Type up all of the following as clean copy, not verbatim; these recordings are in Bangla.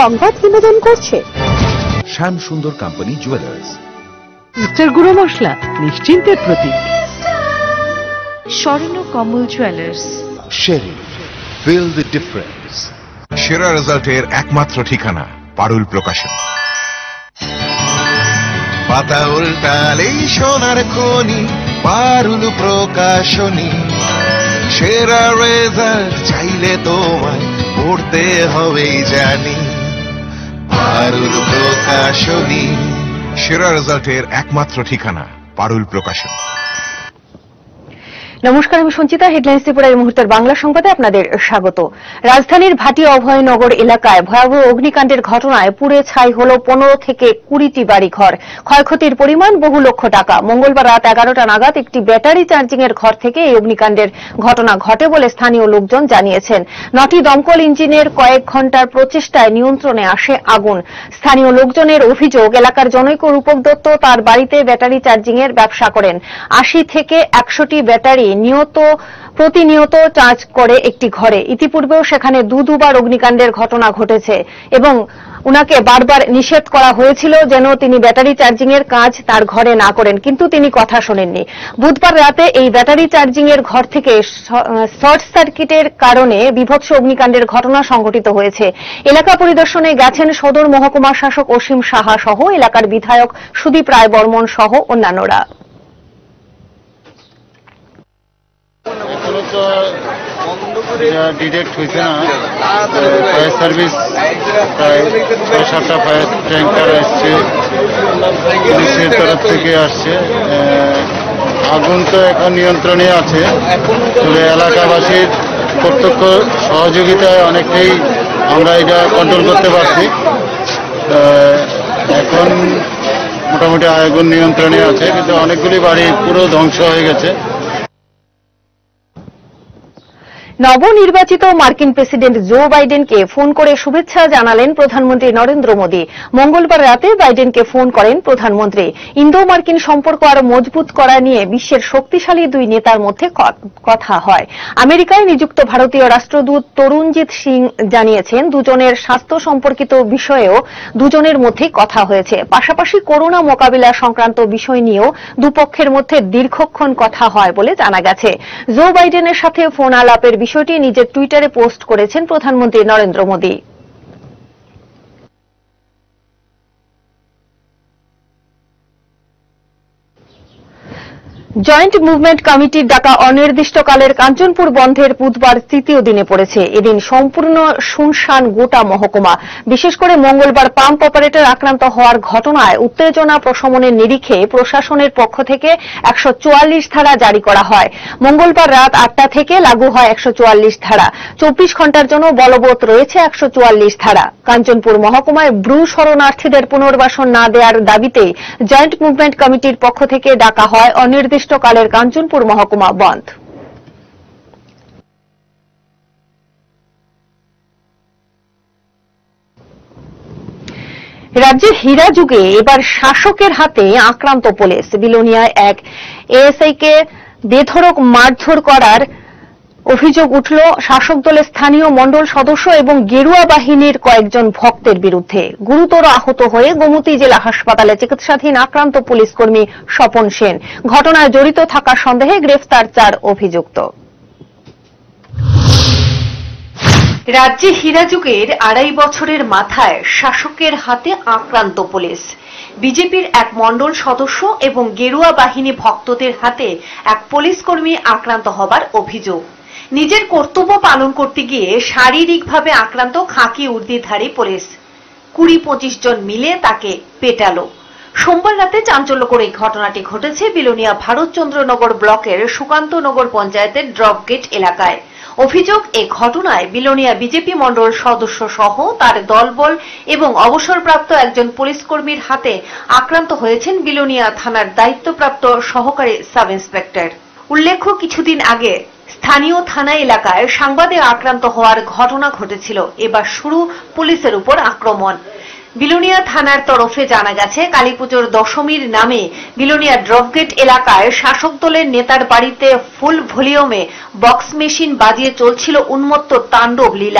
সংবাদ বিনোদন করছে শ্যাম সুন্দর কোম্পানি জুয়েলার্স। মিস্টার গুঁড়ো মশলা নিশ্চিন্তের প্রতীক। স্বর্ণ কমল জুয়েলার্স। শেরি, ফিল দ্য ডিফারেন্স। সেরা রেজাল্টের একমাত্র ঠিকানা পারুল প্রকাশন। পাতা উল্টালেই সোনার খনি, পারুল প্রকাশনী। সেরা রেজাল্ট চাইলে তোমায় পড়তে হবেই জানি, পারুল প্রকাশনী। সেরা রেজাল্টের একমাত্র ঠিকানা পারুল প্রকাশন। নমস্কার, আমি সঞ্চিতা। হেডলাইন্স ত্রিপুরা এই মুহূর্তের বাংলা সংবাদে আপনাদের স্বাগত। রাজধানীর ভাটি অভয়নগর এলাকায় ভয়াবহ অগ্নিকাণ্ডের ঘটনায় পুড়ে ছাই হল 15 থেকে 20টি বাড়িঘর। ক্ষয়ক্ষতির পরিমাণ বহু লক্ষ টাকা। মঙ্গলবার রাত 11টা নাগাদ একটি ব্যাটারি চার্জিং এর ঘর থেকে এই অগ্নিকাণ্ডের ঘটনা ঘটে বলে স্থানীয় লোকজন জানিয়েছেন। 9টি দমকল ইঞ্জিনের কয়েক ঘণ্টার প্রচেষ্টায় নিয়ন্ত্রণে আসে আগুন। স্থানীয় লোকজনের অভিযোগ, এলাকার জনৈক রূপক দত্ত তার বাড়িতে ব্যাটারি চার্জিং এর ব্যবসা করেন। 80 থেকে 100টি ব্যাটারি প্রতিনিয়ত চার্জ করে একটি ঘরে। ইতিপূর্বেও সেখানে দুবার অগ্নিকাণ্ডের ঘটনা ঘটেছে এবং উনাকে বারবার নিষেধ করা হয়েছিল যেন তিনি ব্যাটারি চার্জিং এর কাজ তার ঘরে না করেন, কিন্তু তিনি কথা শোনেননি। বুধবার রাতে এই ব্যাটারি চার্জিং এর ঘর থেকে শর্ট সার্কিটের কারণে বিভৎস অগ্নিকাণ্ডের ঘটনা সংঘটিত হয়েছে। এলাকা পরিদর্শনে গেছেন সদর মহকুমা শাসক অসীম সাহা সহ এলাকার বিধায়ক সুদীপ রায় বর্মন সহ অন্যান্যরা। ডিটেক্ট হয়েছে না, ফায়ার সার্ভিস প্রায় 6-7টা ফায়ার ট্যাঙ্কার আসছে, পুলিশের তরফ থেকে আসছে। আগুন তো এখন নিয়ন্ত্রণে আছে, তবে এলাকাবাসীর প্রত্যক্ষ সহযোগিতায় অনেকটাই আমরা এটা কন্ট্রোল করতে পারছি। এখন মোটামুটি আগুন নিয়ন্ত্রণে আছে, কিন্তু অনেকগুলি বাড়ি পুরো ধ্বংস হয়ে গেছে। নবনির্বাচিত মার্কিন প্রেসিডেন্ট জো বাইডেনকে ফোন করে শুভেচ্ছা জানালেন প্রধানমন্ত্রী নরেন্দ্র মোদী। মঙ্গলবার রাতে বাইডেনকে ফোন করেন প্রধানমন্ত্রী। ইন্দো মার্কিন সম্পর্ক আরো মজবুত করা নিয়ে বিশ্বের শক্তিশালী দুই নেতার মধ্যে কথা হয়। আমেরিকায় নিযুক্ত ভারতীয় রাষ্ট্রদূত তরুণজিৎ সিং জানিয়েছেন, দুজনের স্বাস্থ্য সম্পর্কিত বিষয়েও দুজনের মধ্যে কথা হয়েছে। পাশাপাশি করোনা মোকাবিলা সংক্রান্ত বিষয় নিয়েও দুপক্ষের মধ্যে দীর্ঘক্ষণ কথা হয় বলে জানা গেছে। জো বাইডেনের সাথে ফোন আলাপের বিষয়টি নিজের টুইটারে পোস্ট করেছেন প্রধানমন্ত্রী নরেন্দ্র মোদী। জয়েন্ট মুভমেন্ট কমিটির ডাকা অনির্দিষ্টকালের কাঞ্চনপুর বন্ধের বুধবার তৃতীয় দিনে পড়েছে। এদিন সম্পূর্ণ শুনশান গোটা মহকুমা। বিশেষ করে মঙ্গলবার পাম্প অপারেটর আক্রান্ত হওয়ার ঘটনায় উত্তেজনা প্রশমনের নিরিখে প্রশাসনের পক্ষ থেকে 144 ধারা জারি করা হয়। মঙ্গলবার রাত 8টা থেকে লাগু হয় 144 ধারা। 24 ঘণ্টার জন্য বলবৎ রয়েছে 144 ধারা। কাঞ্চনপুর মহকুমায় ব্রু শরণার্থীদের পুনর্বাসন না দেওয়ার দাবিতে জয়েন্ট মুভমেন্ট কমিটির পক্ষ থেকে ডাকা হয় অনির্দিষ্টকালের কাঞ্চনপুর মহকুমা বন্ধ। রাজ্যে হীরা যুগে এবার শাসকের হাতে আক্রান্ত পুলিশ। বিলোনিয়ায় এক এএসআইকে বেধড়ক মারধর করার অভিযোগ উঠল শাসক দলের স্থানীয় মণ্ডল সদস্য এবং গেরুয়া বাহিনীর কয়েকজন ভক্তের বিরুদ্ধে। গুরুতর আহত হয়ে গোমতী জেলা হাসপাতালে চিকিৎসাধীন আক্রান্ত পুলিশ কর্মী স্বপন সেন। ঘটনায় জড়িত থাকার সন্দেহে গ্রেফতার 4 অভিযুক্ত। রাজ্যে হীরা যুগের 2.5 বছরের মাথায় শাসকের হাতে আক্রান্ত পুলিশ। বিজেপির এক মণ্ডল সদস্য এবং গেরুয়া বাহিনী ভক্তদের হাতে এক পুলিশ কর্মী আক্রান্ত হবার অভিযোগ। নিজের কর্তব্য পালন করতে গিয়ে শারীরিকভাবে আক্রান্ত খাকি উর্দিধারী পুলিশ 20-25 জন মিলে তাকে পেটালো। সোমবার রাতে চাঞ্চল্যকর এই ঘটনাটি ঘটেছে বিলোনিয়া ভারতচন্দ্রনগর ব্লকের সুকান্তনগর পঞ্চায়েতের ড্রপগেট এলাকায়। অভিযোগ, এই ঘটনায় বিলোনিয়া বিজেপি মণ্ডল সদস্য সহ তার দলবল এবং অবসরপ্রাপ্ত একজন পুলিশ কর্মীর হাতে আক্রান্ত হয়েছেন বিলোনিয়া থানার দায়িত্বপ্রাপ্ত সহকারী সাব ইন্সপেক্টর। উল্লেখ্য, কিছুদিন আগে স্থানীয় থানা এলাকায় সাংবাদিক আক্রান্ত হওয়ার ঘটনা ঘটেছিল। এবার শুরু পুলিশের উপর আক্রমণ। বিলোনিয়া থানার তরফে জানা গেছে, কালীপুজোর দশমীর নামে বিলোনিয়া ড্রপগেট এলাকায় শাসক দলের নেতার বাড়িতে ফুল ভলিউমে বক্স মেশিন বাজিয়ে চলছিল উন্মত্ত তাণ্ডব লীলা।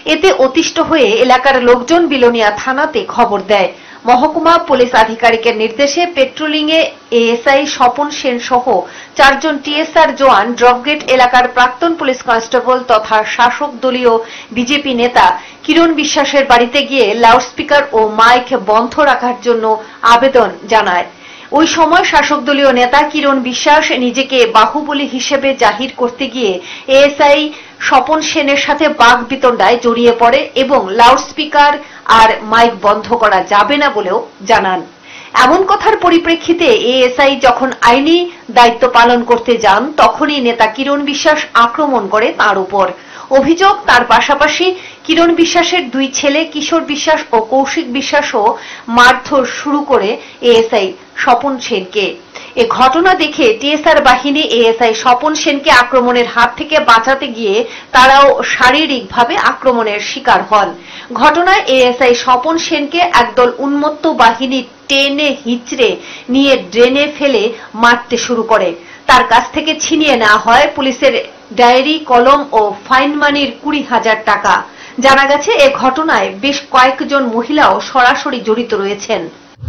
এতে অতিষ্ঠ হয়ে এলাকার লোকজন বিলোনিয়া থানাতে খবর দেয়। মহকুমা পুলিশ আধিকারিকের নির্দেশে পেট্রোলিং এ এএসআই স্বপন সেন সহ 4 জন টিএসআর জওয়ান ড্রপগেট এলাকার প্রাক্তন পুলিশ কনস্টেবল তথা শাসক দলীয় বিজেপি নেতা কিরণ বিশ্বাসের বাড়িতে গিয়ে লাউডস্পিকার ও মাইক বন্ধ রাখার জন্য আবেদন জানায়। ওই সময় শাসক দলীয় নেতা কিরণ বিশ্বাস নিজেকে বাহুবলী হিসেবে জাহির করতে গিয়ে এএসআই স্বপন সেনের সাথে বাগবিতণ্ডায় জড়িয়ে পড়ে এবং লাউডস্পিকার আর মাইক বন্ধ করা যাবে না বলেও জানান। এমন কথার পরিপ্রেক্ষিতে এএসআই যখন আইনি দায়িত্ব পালন করতে যান তখনই নেতা কিরণ বিশ্বাস আক্রমণ করে তার উপর। অভিযোগ, তার পাশাপাশি কিরণ বিশ্বাসের 2 ছেলে কিশোর বিশ্বাস ও কৌশিক বিশ্বাসও মারধর শুরু করে এএসআই স্বপন সেনকে। এ ঘটনা দেখে টিএসআর বাহিনী এএসআই স্বপন সেনকে আক্রমণের হাত থেকে বাঁচাতে গিয়ে তারাও শারীরিকভাবে আক্রমণের শিকার হন। ঘটনায় এএসআই স্বপন সেনকে একদল উন্মত্ত বাহিনী টেনে হিচড়ে নিয়ে ড্রেনে ফেলে মারতে শুরু করে। তার কাছ থেকে ছিনিয়ে নেওয়া হয় পুলিশের ডায়েরি, কলম ও ফাইন মানির 20,000 টাকা। জানা গেছে এ ঘটনায় বেশ কয়েকজন মহিলাও সরাসরি জড়িত রয়েছেন।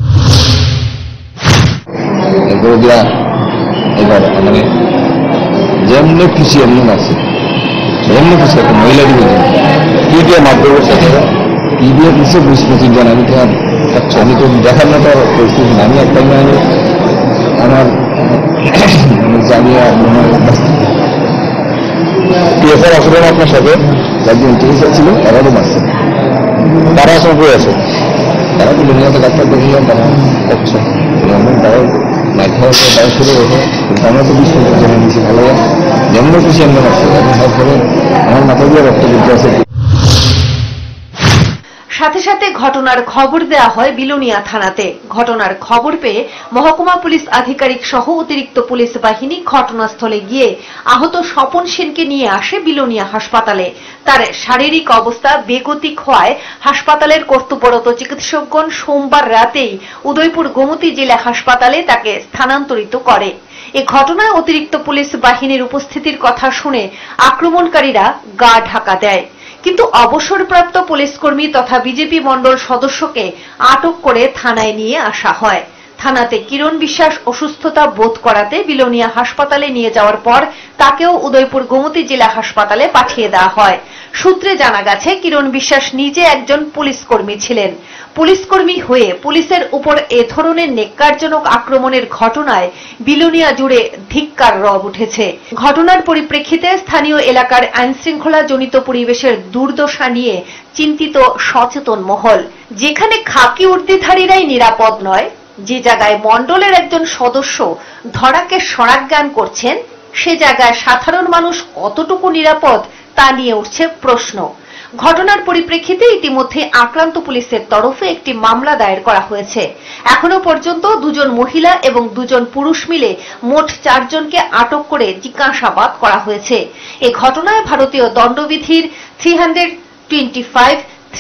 এবার মানে যেমনি খুশি এমনি আছে, যেমনি খুশি একটা মহিলা দিবে কি দিয়ে মাধ্যম সাথে কি দিয়ে কিছু 20-25 জন। আমি তো আমি তো দেখার মতো পরিস্থিতি না। আমি একটা আমি আমার জানিয়ে টিএসআর আসলে আপনার সাথে যার টিএসআর ছিল তারাও মারছে, তারা আসলে বই আছে, তারা তো দুনিয়াতে ডাক্তার দেখিয়ে তারা করছে, তারাও মাইক খাওয়া তারা চলে গেছে। কিন্তু আমরা তো বিশ্বাস জেনে নিয়েছি ভালো যেমন খুশি এমন আছে। তারপরে আমার মাথা দিয়ে রক্ত দিতে আছে। সাথে সাথে ঘটনার খবর দেওয়া হয় বিলোনিয়া থানাতে। ঘটনার খবর পেয়ে মহকুমা পুলিশ আধিকারিক সহ অতিরিক্ত পুলিশ বাহিনী ঘটনাস্থলে গিয়ে আহত স্বপন সেনকে নিয়ে আসে বিলোনিয়া হাসপাতালে। তার শারীরিক অবস্থা বেগতিক হওয়ায় হাসপাতালের কর্তব্যরত চিকিৎসকগণ সোমবার রাতেই উদয়পুর গোমতী জেলা হাসপাতালে তাকে স্থানান্তরিত করে। এ ঘটনায় অতিরিক্ত পুলিশ বাহিনীর উপস্থিতির কথা শুনে আক্রমণকারীরা গা ঢাকা দেয়, কিন্তু অবসরপ্রাপ্ত পুলিশকর্মী তথা বিজেপি মণ্ডল সদস্যকে আটক করে থানায় নিয়ে আসা হয়। থানাতে কিরণ বিশ্বাস অসুস্থতা বোধ করাতে বিলোনিয়া হাসপাতালে নিয়ে যাওয়ার পর তাকেও উদয়পুর গোমতী জেলা হাসপাতালে পাঠিয়ে দেওয়া হয়। সূত্রে জানা গেছে কিরণ বিশ্বাস নিজে একজন পুলিশকর্মী ছিলেন। পুলিশকর্মী হয়ে পুলিশের উপর এ ধরনের নেক্কারজনক আক্রমণের ঘটনায় বিলোনিয়া জুড়ে ধিক্কার রব উঠেছে। ঘটনার পরিপ্রেক্ষিতে স্থানীয় এলাকার আইনশৃঙ্খলা জনিত পরিবেশের দুর্দশা নিয়ে চিন্তিত সচেতন মহল। যেখানে খাকি উর্দিধারীরাই নিরাপদ নয়, যে জায়গায় মণ্ডলের একজন সদস্য ধরাকে সরাজ্ঞান করছেন, সে জায়গায় সাধারণ মানুষ কতটুকু নিরাপদ তা নিয়ে উঠছে প্রশ্ন। ঘটনার পরিপ্রেক্ষিতে ইতিমধ্যে আক্রান্ত পুলিশের তরফে একটি মামলা দায়ের করা হয়েছে। এখনো পর্যন্ত 2 জন মহিলা এবং 2 জন পুরুষ মিলে মোট 4 জনকে আটক করে জিজ্ঞাসাবাদ করা হয়েছে। এ ঘটনায় ভারতীয় দণ্ডবিধির 325,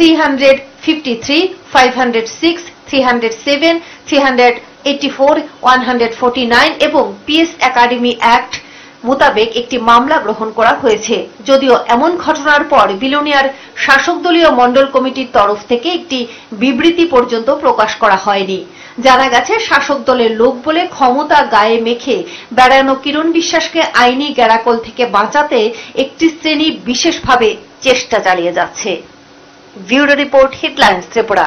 353, 506, 307, 384, 149 এবং পিএস একাডেমি অ্যাক্ট মোতাবেক একটি মামলা গ্রহণ করা হয়েছে। যদিও এমন ঘটনার পর বিলোনিয়ার শাসক দলীয় মণ্ডল কমিটির তরফ থেকে একটি বিবৃতি পর্যন্ত প্রকাশ করা হয়নি। জানা গেছে শাসক দলের লোক বলে ক্ষমতা গায়ে মেখে বেড়ানো কিরণ বিশ্বাসকে আইনি গ্যারাকল থেকে বাঁচাতে একটি শ্রেণী বিশেষভাবে চেষ্টা চালিয়ে যাচ্ছে। Bureau report, headlines Tripura.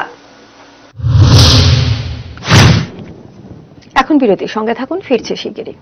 এখন বিরতির সঙ্গে থাকুন, ফিরছে শিগগিরই।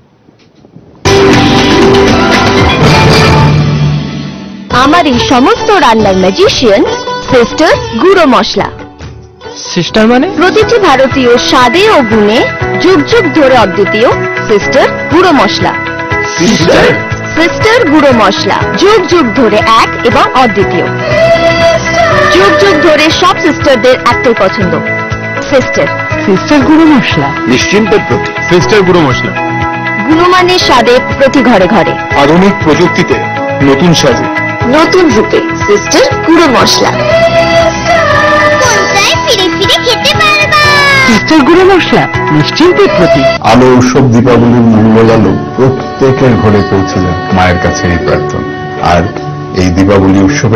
আমার এই সমস্ত রান্নার ম্যাজিশিয়ান সিস্টার গুঁড়ো মশলা। সিস্টার মানে প্রতিটি ভারতীয় স্বাদে ও গুণে যুগ যুগ ধরে অদ্বিতীয় সিস্টার গুঁড়ো মশলা। সিস্টার সিস্টার গুঁড়ো মশলা যুগ যুগ ধরে এক এবং অদ্বিতীয়। যুগ যুগ ধরে সব সিস্টারদের একটাই পছন্দ, সিস্টার। সিস্টার গুঁড়ো মশলা, নিশ্চিন্তের প্রতি সিস্টার গুঁড়ো মশলা। গুণমানের স্বাদে প্রতি ঘরে ঘরে, আধুনিক প্রযুক্তিতে নতুন স্বাদে নতুন রূপে সিস্টার গুঁড়ো মশলা। ফিরে ফিরে খেতে পারবা সিস্টার গুঁড়ো মশলা, নিশ্চিন্তের প্রতি। আলো উৎসব, দীপাবলির মঙ্গল আলো প্রত্যেকের ঘরে পৌঁছে যায় মায়ের কাছে এই প্রার্থনা। আর এই দীপাবলি উৎসবের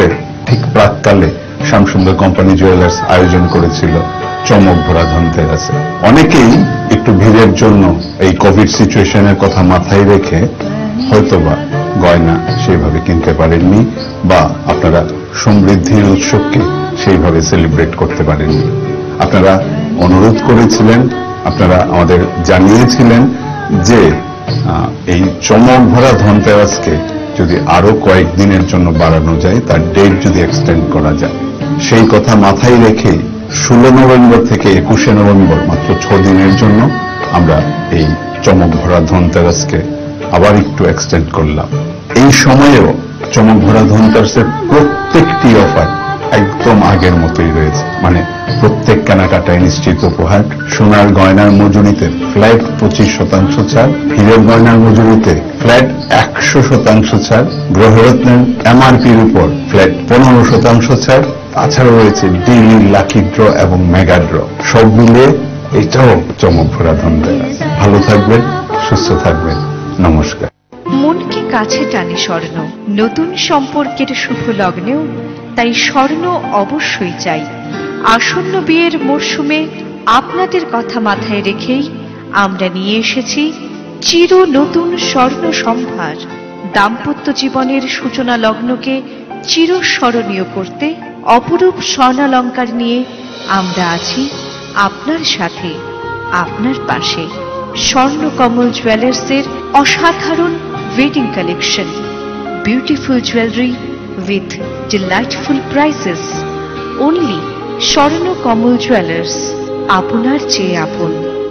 ঠিক প্রাককালে শ্যামসুন্দর কোম্পানি জুয়েলার্স আয়োজন করেছিল চমক ভরা ধনতেরাসে। অনেকেই একটু ভিড়ের জন্য এই কোভিড সিচুয়েশনের কথা মাথায় রেখে হয়তোবা গয়না সেইভাবে কিনতে পারেননি, বা আপনারা সমৃদ্ধির উৎসবকে সেইভাবে সেলিব্রেট করতে পারেননি। আপনারা অনুরোধ করেছিলেন, আপনারা আমাদের জানিয়েছিলেন যে এই চমক ভরা ধনতেরাসকে যদি আরো কয়েকদিনের জন্য বাড়ানো যায়, তার ডেট যদি এক্সটেন্ড করা যায়, সেই কথা মাথায় রেখেই 16 নভেম্বর থেকে 21শে নভেম্বর মাত্র 6 দিনের জন্য আমরা এই চমক ভরা ধনতেরাসকে আবার একটু এক্সটেন্ড করলাম। এই সময়েও চমক ভরা ধনতেরাসের প্রত্যেকটি অফার একদম আগের মতোই রয়েছে, মানে প্রত্যেক কেনাকাটায় নিশ্চিত উপহার, সোনার গয়নার মজুরিতে ফ্ল্যাট 25% ছাড়, হীরের গয়নার মজুরিতে ফ্ল্যাট 100% ছাড়, গ্রহরত্নের এমআরপির উপর ফ্ল্যাট 15% ছাড়, তাছাড়া রয়েছে ডেইলি লাকি ড্র এবং মেগা ড্র। সব মিলিয়ে এটাও চমক ভরা ধনতেরাস। ভালো থাকবেন, সুস্থ থাকবেন, নমস্কার। মনকে কাছে টানে স্বর্ণ, নতুন সম্পর্কের শুভ লগ্নেও তাই স্বর্ণ অবশ্যই চাই। আসন্ন বিয়ের মরশুমে আপনাদের কথা মাথায় রেখেই আমরা নিয়ে এসেছি চির নতুন স্বর্ণ সম্ভার। দাম্পত্য জীবনের সূচনা লগ্নকে চিরস্মরণীয় করতে অপরূপ স্বর্ণালঙ্কার নিয়ে আমরা আছি আপনার সাথে, আপনার পাশে। স্বর্ণকমল জুয়েলার্সের অসাধারণ wedding collection, beautiful jewellery with delightful prices. Only Swarnakamal jewellers, আপনার চেয়ে আপন।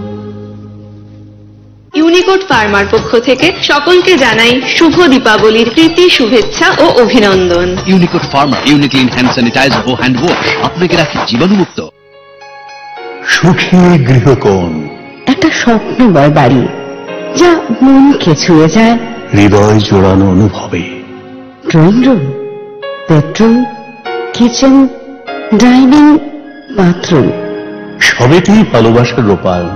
ইউনিকোড ফার্মার পক্ষ থেকে সকলকে জানাই শুভ দীপাবলির প্রীতি শুভেচ্ছা ও অভিনন্দন। Unicode pharma Uniclean hand sanitiser ও হ্যান্ড ওয়াশ আপনাকে রাখে জীবাণুমুক্ত। সুখী গৃহকোণ, একটা স্বপ্নময় বাড়ি যা মনকে ছুঁয়ে যায়, হৃদয় জোড়ানো অনুভবে। Drawing room, bedroom, kitchen, dining, bathroom, সবেতেই ভালোবাসার রূপায়ণ।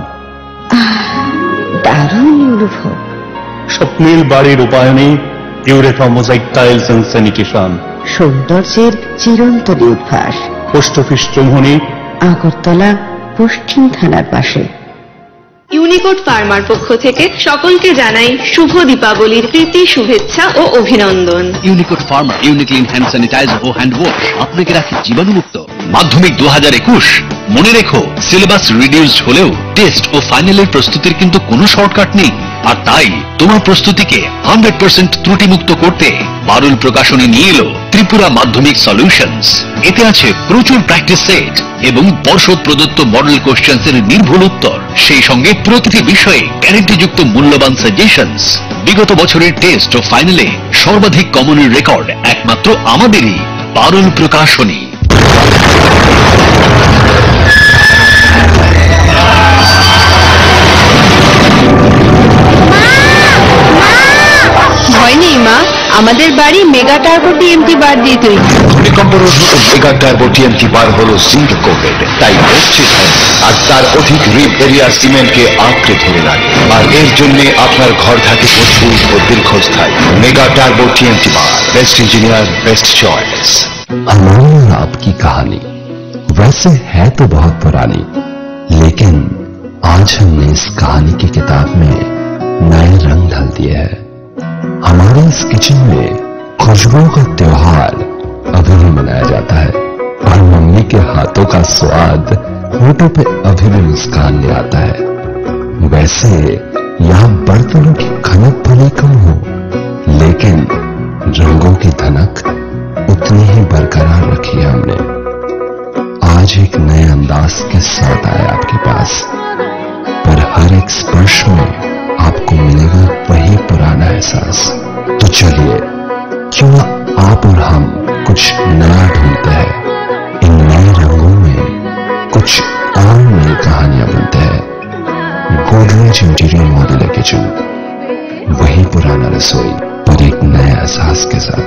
দারুণ অনুভব। স্বপ্নের বাড়ির রূপায়ণে Eureka mosaic tiles and sanitation, সৌন্দর্যের চিরন্তন উদ্ভাস। পোস্ট অফিস চৌমুহনী, আগরতলা পশ্চিম থানার পাশে। ইউনিকোড ফার্মার পক্ষ থেকে সকলকে জানাই শুভ দীপাবলির প্রীতি শুভেচ্ছা ও অভিনন্দন। Unicode pharma Uniclean hand sanitiser ও হ্যান্ড ওয়াশ আপনাকে রাখে জীবাণুমুক্ত। মাধ্যমিক 2021, মনে রেখো সিলেবাস রিডিউসড হলেও টেস্ট ও ফাইনালের প্রস্তুতির কিন্তু কোনো শর্টকাট নেই। আর তাই তোমার প্রস্তুতিকে 100% ত্রুটিমুক্ত করতে পারুল প্রকাশনী নিয়ে এলো ত্রিপুরা মাধ্যমিক সলিউশনস। এতে আছে প্রচুর প্র্যাকটিস সেট এবং পর্ষদ প্রদত্ত মডেল কোশ্চেন্স এর নির্ভুল উত্তর, সেই সঙ্গে প্রতিটি বিষয়ে গ্যারান্টিযুক্ত মূল্যবান সাজেশনস। বিগত বছরের টেস্ট ও ফাইনালে সর্বাধিক কমনের রেকর্ড একমাত্র আমাদেরই পারুল প্রকাশনী। ভয় নেই মা, আমাদের বাড়ি মেগা টার্বো টিএমটি বার দিয়ে তৈরি। ভূমিকম্প রোধক মেগা টার্বো টিএমটি বার হলো জিঙ্ক কোটেড, তাই মসজিদ আর তার অধিক রিপ এরিয়া সিমেন্টকে আঁকড়ে ধরে রাখে, আর এর জন্য আপনার ঘর থাকে মজবুত ও দীর্ঘস্থায়ী। Mega turbo TMT bar, best engineer best choice. हमारी और आपकी कहानी वैसे है तो बहुत पुरानी, लेकिन आज हमने इस कहानी की किताब में नए रंग ढाल दिए हैं। हमारे इस किचन में खुशबुओं का त्योहार अभी भी मनाया जाता है, और मम्मी के हाथों का स्वाद होठों पे अभी भी मुस्कान ले आता है। वैसे यहाँ बर्तनों की खनक भले कम हो, लेकिन रंगों की धनक उतनी ही बरकरार रखी है हमने। आज एक नए अंदाज के साथ आए आपके पास, पर हर एक स्पर्श में आपको मिलेगा वही पुराना एहसास। तो चलिए, क्यों ना आप और हम कुछ नया ढूंढते हैं। इन नए रंगों में कुछ और नई कहानियां बनते हैं। गोदरेज इंटीरियर मॉड्यूलर किचन, वही पुराना रसोई पर एक नए एहसास के साथ।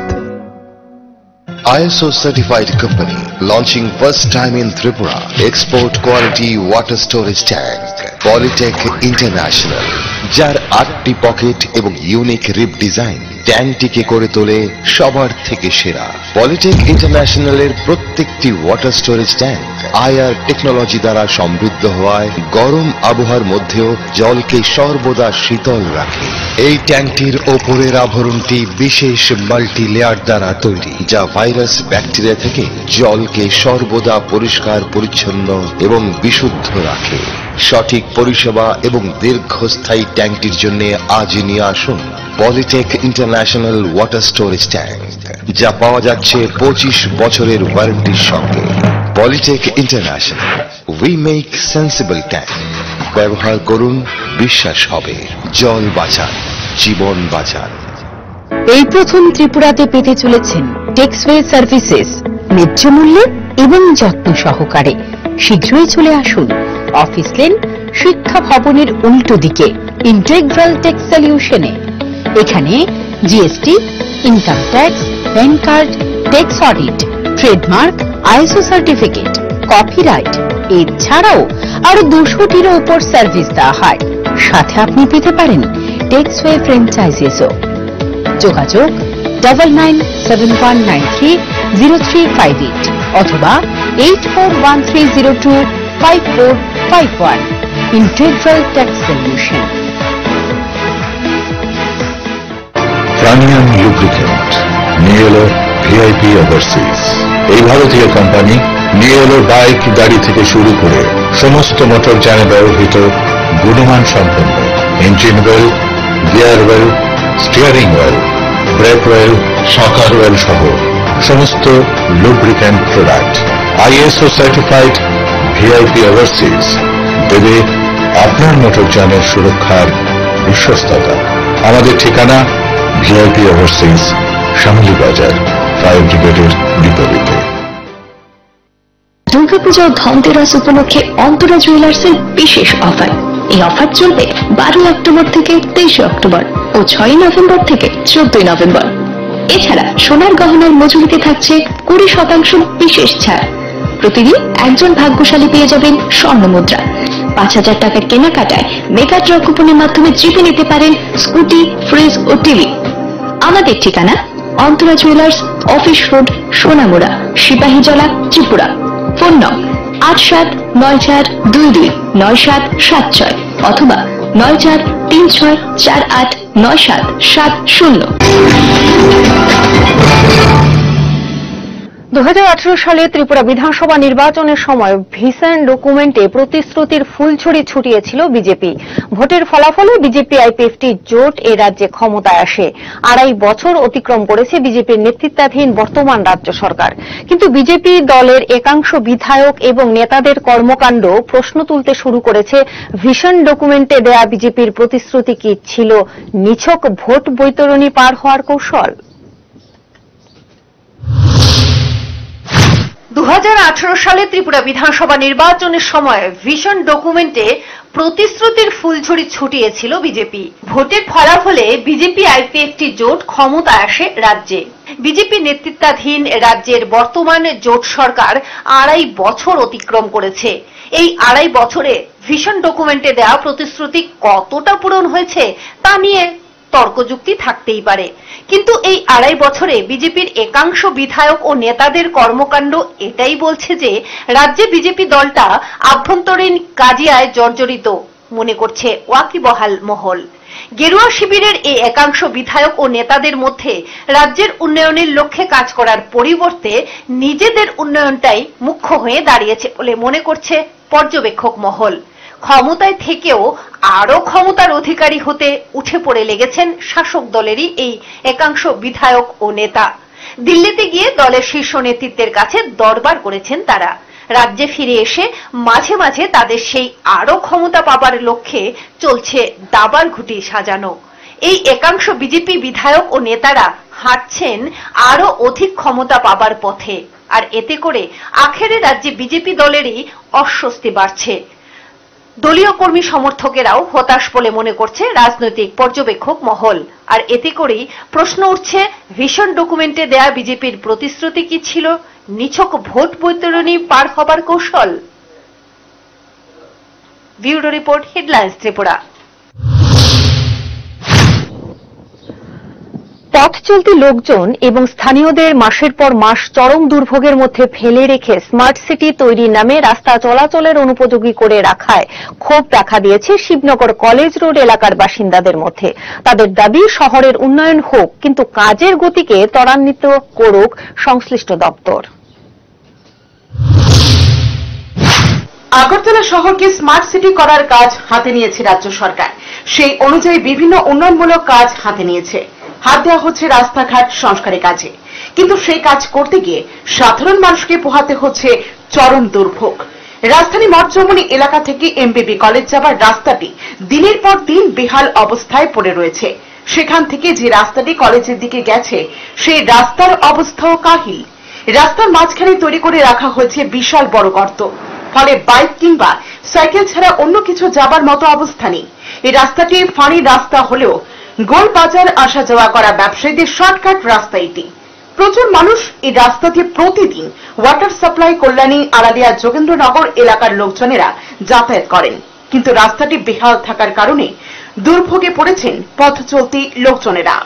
ISO certified company launching first time in Tripura export quality water storage tank Polytech International, যার 8টি পকেট এবং ইউনিক রিপ ডিজাইন ট্যাঙ্কটিকে করে তোলে সবার থেকে সেরা। পলিটেক ইন্টারন্যাশনালের প্রত্যেকটি water storage tank IR technology দ্বারা সমৃদ্ধ হওয়ায় গরম আবহাওয়ার মধ্যেও জলকে সর্বদা শীতল রাখে। এই ট্যাঙ্কটির ওপরের আবরণটি বিশেষ মাল্টি লেয়ার দ্বারা তৈরি, যা ভাইরাস ব্যাকটেরিয়া থেকে জলকে সর্বদা পরিষ্কার পরিচ্ছন্ন এবং বিশুদ্ধ রাখে। সঠিক পরিষেবা এবং দীর্ঘস্থায়ী ট্যাঙ্কটির জন্য আজই নিয়ে আসুন Polytech International water storage tank, যা পাওয়া যাচ্ছে 25 বছরের ওয়ারেন্টির সঙ্গে। Polytech International, we make sensible tank. ব্যবহার করুন, বিশ্বাস হবে। জল বাঁচান, জীবন বাঁচান। এই প্রথম ত্রিপুরাতে পেতে চলেছেন টেক্সওয়ে সার্ভিসেস ন্যায্য মূল্যে এবং যত্ন সহকারে। শীঘ্রই চলে আসুন অফিস লেন, শিক্ষা ভবনের উল্টো দিকে ইন্টেগ্রাল টেক্স সলিউশনে। এখানে GST, income tax, PAN card, tax audit, trademark, ISO certificate, copyright এছাড়াও আরো 200টিরও উপর সার্ভিস দেওয়া হয়। সাথে আপনি পেতে পারেন টেক্সওয়ে ফ্র্যাঞ্চাইজিসও। যোগাযোগ 9971930358 অথবা 8413025451। Integral Tax Solution. প্রাণিয়াম লুব্রিকেন্ট নিয়ে এলো ভিআইপি ওভারসিজ। এই ভারতীয় কোম্পানি নিয়ে এলো বাইক, গাড়ি থেকে শুরু করে সমস্ত মোটর যানে ব্যবহৃত গুণমান সম্পন্ন engine oil, gear oil, steering oil, brake oil, shocker oil সহ সমস্ত lubricant product. ISO certified VIP overseas দেবে আপনার মোটরযানের সুরক্ষার বিশ্বস্ততা। আমাদের ঠিকানা ভিআইপি ওভারসিজ, শ্যামলী বাজার, ফায়ার ব্রিগেডের বিপরীতে। দুর্গাপূজা ও ধনতেরাস উপলক্ষে অন্তরা জুয়েলার্সের বিশেষ অফার। এই অফার চলবে 12 অক্টোবর থেকে 23 অক্টোবর ও 6 নভেম্বর থেকে 14 নভেম্বর। এছাড়া সোনার গহনার মজুরিতে থাকছে 20% বিশেষ ছাড়। প্রতিদিন একজন ভাগ্যশালী পেয়ে যাবেন স্বর্ণ মুদ্রা। 5000 টাকার কেনাকাটায় মেগা ড্র কুপনের মাধ্যমে জিতে নিতে পারেন স্কুটি, ফ্রিজ ও টিভি। আমাদের ঠিকানা Antara jewellers, office road, Sonamura, Sipahijala, Tripura. Phone নং 8794229776 অথবা 9436489770। 2018 সালে ত্রিপুরা বিধানসভা নির্বাচনের সময় ভিশন ডকুমেন্টে প্রতিশ্রুতির ফুলঝুরি ছুটিয়েছিল বিজেপি। ভোটের ফলাফলে বিজেপি আইপিএফটি জোট এ রাজ্যে ক্ষমতায় আসে। 2.5 বছর অতিক্রম করেছে বিজেপির নেতৃত্বাধীন বর্তমান রাজ্য সরকার। কিন্তু বিজেপি দলের একাংশ বিধায়ক এবং নেতাদের কর্মকাণ্ড প্রশ্ন তুলতে শুরু করেছে। ভিশন ডকুমেন্টে দেয়া বিজেপির প্রতিশ্রুতি কি ছিল নিছক ভোট বৈতরণী পার হওয়ার কৌশল? 2018 সালে ত্রিপুরা বিধানসভা নির্বাচনের সময় ভিশন ডকুমেন্টে প্রতিশ্রুতির ফুলঝুরি ছুটিয়েছিল বিজেপি। ভোটের ফলাফলে বিজেপি আইপিএফটি জোট ক্ষমতায় আসে রাজ্যে। বিজেপি নেতৃত্বাধীন রাজ্যের বর্তমান জোট সরকার 2.5 বছর অতিক্রম করেছে। এই 2.5 বছরে ভিশন ডকুমেন্টে দেওয়া প্রতিশ্রুতি কতটা পূরণ হয়েছে তা নিয়ে তর্কযুক্তি থাকতেই পারে। কিন্তু এই 2.5 বছরে বিজেপির একাংশ বিধায়ক ও নেতাদের কর্মকাণ্ড এটাই বলছে যে রাজ্যে বিজেপি দলটা আভ্যন্তরীণ কাজিয়ায় জর্জরিত মনে করছে ওয়াকিবহাল মহল। গেরুয়া শিবিরের এই একাংশ বিধায়ক ও নেতাদের মধ্যে রাজ্যের উন্নয়নের লক্ষ্যে কাজ করার পরিবর্তে নিজেদের উন্নয়নটাই মুখ্য হয়ে দাঁড়িয়েছে বলে মনে করছে পর্যবেক্ষক মহল। ক্ষমতায় থেকেও আরো ক্ষমতার অধিকারী হতে উঠে পড়ে লেগেছেন শাসক দলেরই এই একাংশ বিধায়ক ও নেতা। দিল্লিতে গিয়ে দলের শীর্ষ নেতৃত্বের কাছে দরবার করেছেন তারা। রাজ্যে ফিরে এসে মাঝে মাঝে তাদের সেই আরো ক্ষমতা পাবার লক্ষ্যে চলছে দাবার ঘুঁটি সাজানো। এই একাংশ বিজেপি বিধায়ক ও নেতারা হাঁটছেন আরো অধিক ক্ষমতা পাবার পথে। আর এতে করে আখেরে রাজ্যে বিজেপি দলেরই অস্বস্তি বাড়ছে। দলীয় কর্মী সমর্থকেরাও হতাশ বলে মনে করছে রাজনৈতিক পর্যবেক্ষক মহল। আর এতে করেই প্রশ্ন উঠছে, ভিশন ডকুমেন্টে দেয়া বিজেপির প্রতিশ্রুতি কি ছিল নিছক ভোট বৈতরণী পার হবার কৌশল? Bureau report, headlines Tripura. পথ চলতি লোকজন এবং স্থানীয়দের মাসের পর মাস চরম দুর্ভোগের মধ্যে ফেলে রেখে স্মার্ট সিটি তৈরির নামে রাস্তা চলাচলের অনুপযোগী করে রাখায় ক্ষোভ দেখা দিয়েছে শিবনগর কলেজ রোড এলাকার বাসিন্দাদের মধ্যে। তাদের দাবি শহরের উন্নয়ন হোক, কিন্তু কাজের গতিকে ত্বরান্বিত করুক সংশ্লিষ্ট দপ্তর। আগরতলা শহরকে স্মার্ট সিটি করার কাজ হাতে নিয়েছে রাজ্য সরকার। সেই অনুযায়ী বিভিন্ন উন্নয়নমূলক কাজ হাতে নিয়েছে। হাত দেওয়া হচ্ছে রাস্তাঘাট সংস্কারের কাজে, কিন্তু সেই কাজ করতে গিয়ে সাধারণ মানুষকে পোহাতে হচ্ছে চরম দুর্ভোগ। রাজধানী মঠচৌমুহনী এলাকা থেকে এমবিবি কলেজ যাবার রাস্তাটি দিনের পর দিন বেহাল অবস্থায় পড়ে রয়েছে। সেখান থেকে যে রাস্তাটি কলেজের দিকে গেছে সেই রাস্তার অবস্থাও কাহিল। রাস্তার মাঝখানে তৈরি করে রাখা হয়েছে বিশাল বড় গর্ত, ফলে বাইক কিংবা সাইকেল ছাড়া অন্য কিছু যাবার মতো অবস্থা নেই। এই রাস্তাটি ফাঁড়ি রাস্তা হলেও গোল বাজার আসা যাওয়া করা ব্যবসায়ীদের শর্টকাট রাস্তা এটি। প্রচুর মানুষ এই রাস্তা দিয়ে প্রতিদিন ওয়াটার সাপ্লাই, কল্যাণী, আড়ালিয়া, যোগেন্দ্রনগর এলাকার লোকজনেরা যাতায়াত করেন, কিন্তু রাস্তাটি বেহাল থাকার কারণে দুর্ভোগে পড়েছেন পথ চলতি লোকজনেরা।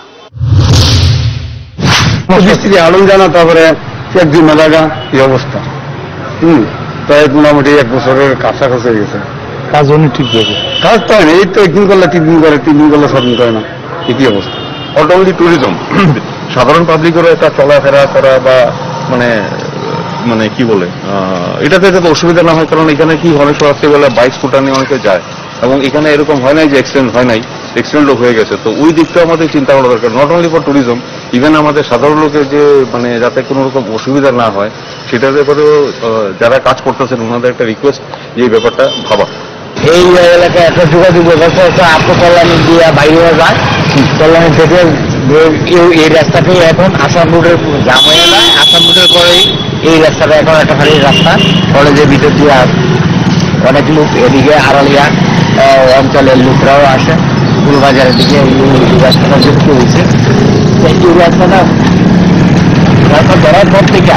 আলম জানা, তারপরে একদিন মেলাগা এই অবস্থা, প্রায় মোটামুটি 1 বছরের কাছাকাছি হয়ে গেছে। কাজ অনেক ঠিক আছে, কাজ তো হয় না। এই তো একদিন করলে 3 দিন করে, 3 দিন করলে 6 দিন করে না, একই অবস্থা। অটোমেটিক ট্যুরিজম সাধারণ পাবলিকেরও একটা চলাফেরা করা বা মানে কি বলে এটাতে যাতে অসুবিধা না হয়, কারণ এখানে কি অনেক রাত্রিবেলা বাইক স্কুটার নিয়ে অনেকে যায়, এবং এখানে এরকম হয় নাই যে অ্যাক্সিডেন্ট হয় নাই, অ্যাক্সিডেন্টও হয়ে গেছে। তো ওই দিকটা আমাদের চিন্তা করা দরকার, not only for tourism, even আমাদের সাধারণ লোকের যে যাতে কোনো রকম অসুবিধা না হয় সেটার ব্যাপারেও যারা কাজ করতেছেন ওনাদের একটা রিকোয়েস্ট যে এই ব্যাপারটা ভাবা। এই এলাকায় একটা যোগাযোগ ব্যবস্থা আছে, আপনি কল্যাণী দিয়ে বাইরে যায়, কল্যাণী থেকে এই রাস্তাটি এখন আসাম রোডের জাম হয়ে যায়। আসাম রোডের পরেই এই রাস্তাটা এখন একটা খালি রাস্তা, কলেজের ভিতর দিয়ে অনেক লোক এদিকে আড়ালিয়া অঞ্চলের লোকরাও আসে, ফুলবাজারের দিকে এই রাস্তাটা যুক্ত হয়েছে। এই রাস্তাটা রাস্তা ধরার পর থেকে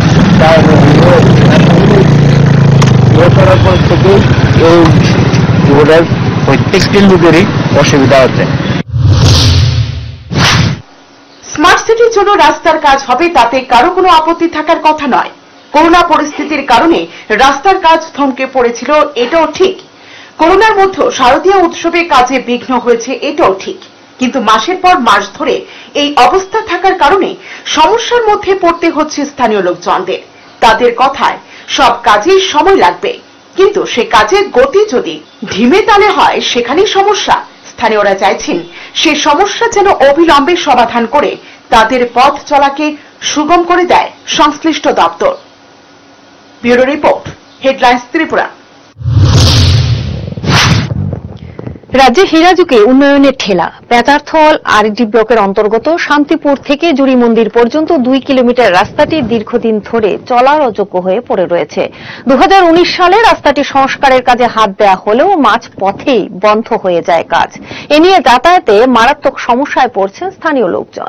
এই রোডের প্রত্যেকটি লোকেরই অসুবিধা হচ্ছে। স্মার্ট সিটির জন্য রাস্তার কাজ হবে, তাতে কারো কোনো আপত্তি থাকার কথা নয়। করোনা পরিস্থিতির কারণে রাস্তার কাজ থমকে পড়েছিল, এটাও ঠিক। করোনার মধ্যে শারদীয় উৎসবে কাজে বিঘ্ন হয়েছে, এটাও ঠিক। কিন্তু মাসের পর মাস ধরে এই অবস্থা থাকার কারণে সমস্যার মধ্যে পড়তে হচ্ছে স্থানীয় লোকজনদের। তাদের কথায় সব কাজেই সময় লাগবে, কিন্তু সে কাজের গতি যদি ধিমে তালে হয় সেখানেই সমস্যা। স্থানীয়রা চাইছেন সে সমস্যা যেন অবিলম্বে সমাধান করে তাদের পথ চলাকে সুগম করে দেয় সংশ্লিষ্ট দপ্তর। Bureau report, headlines Tripura. রাজ্যে হীরাজুকে উন্নয়নের ঠেলা। পেচারথল আরডি ব্লকের অন্তর্গত শান্তিপুর থেকে জুড়ি মন্দির পর্যন্ত 2 কিলোমিটার রাস্তাটি দীর্ঘদিন ধরে চলার অযোগ্য হয়ে পড়ে রয়েছে। 2019 সালে রাস্তাটি সংস্কারের কাজে হাত দেওয়া হলেও মাঝ পথেই বন্ধ হয়ে যায় কাজ। এ নিয়ে যাতায়াতে মারাত্মক সমস্যায় পড়ছেন স্থানীয় লোকজন।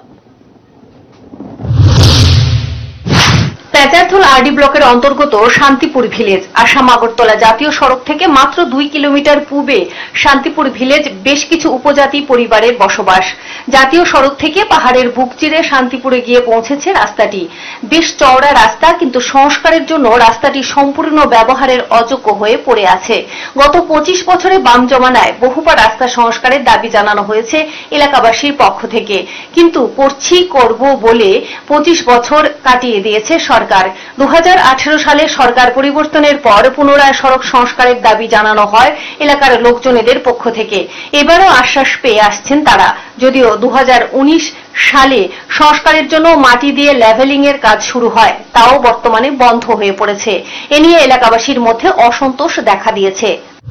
পেচারথল আরডি ব্লকের অন্তর্গত শান্তিপুর ভিলেজ আসাম আগরতলা জাতীয় সড়ক থেকে মাত্র 2 কিলোমিটার পূর্বে শান্তিপুর ভিলেজ বেশ কিছু উপজাতি পরিবারের বসবাস। জাতীয় সড়ক থেকে পাহাড়ের বুক চিরে শান্তিপুরে গিয়ে পৌঁছেছে রাস্তাটি। বেশ চওড়া রাস্তা, কিন্তু সংস্কারের জন্য রাস্তাটি সম্পূর্ণ ব্যবহারের অযোগ্য হয়ে পড়ে আছে। গত 25 বছরে বাম জমানায় বহুবার রাস্তা সংস্কারের দাবি জানানো হয়েছে এলাকাবাসীর পক্ষ থেকে, কিন্তু করব বলে 25 বছর কাটিয়ে দিয়েছে সরকার। 2018 সালে সরকার পরিবর্তনের পর পুনরায় সড়ক সংস্কারের দাবি জানানো হয় এলাকার লোকজনেদের পক্ষ থেকে। এবারও আশ্বাস পেয়ে আসছেন তারা, যদিও 2019 সালে সংস্কারের জন্য মাটি দিয়ে লেভেলিং এর কাজ শুরু হয়, তাও বর্তমানে বন্ধ হয়ে পড়েছে। এ নিয়ে এলাকাবাসীর মধ্যে অসন্তোষ দেখা দিয়েছে।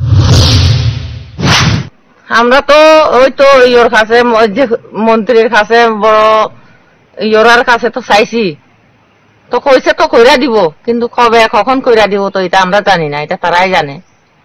আমরা তো ওই তো ইয়োর কাছে, মন্ত্রীর কাছে, বড় ইয়োরার কাছে তো চাইছি, তো কইছে তো কইরা দিব, কিন্তু কবে কখন কইরা দিব তো এটা আমরা জানি না, এটা তারাই জানে।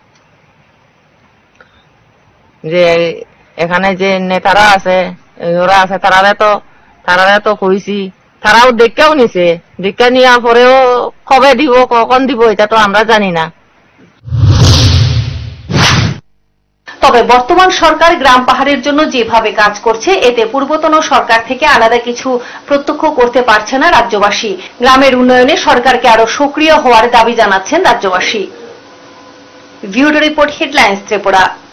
যে এখানে যে নেতারা আছে, ওরা আছে, তারারে তো কইছি, তারাও দেখেও নিছে, দেখে নেওয়ার পরেও কবে দিব কখন দিব এটা তো আমরা জানি না। তবে বর্তমান সরকার গ্রাম পাহাড়ের জন্য যেভাবে কাজ করছে এতে পূর্বতন সরকার থেকে আলাদা কিছু প্রত্যক্ষ করতে পারছে না রাজ্যবাসী। গ্রামের উন্নয়নে সরকারকে আরো সক্রিয় হওয়ার দাবি জানাচ্ছেন রাজ্যবাসী। Video report, headlines Tripura.